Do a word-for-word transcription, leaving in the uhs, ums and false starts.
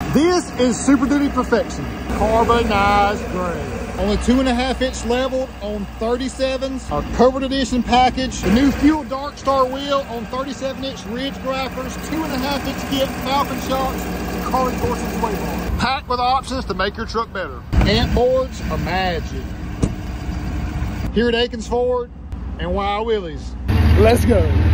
This is Super Duty perfection. Carbonized gray. Only two and a half inch leveled on thirty-sevens. Our covered edition package. The new Fuel Dark Star wheel on thirty-seven inch ridge grappers. Two and a half inch kit, Falcon shocks, and Carly Torsen sway bar. Packed with options to make your truck better. Amp boards are magic. Here at Akins Ford and Wild Willie's. Let's go.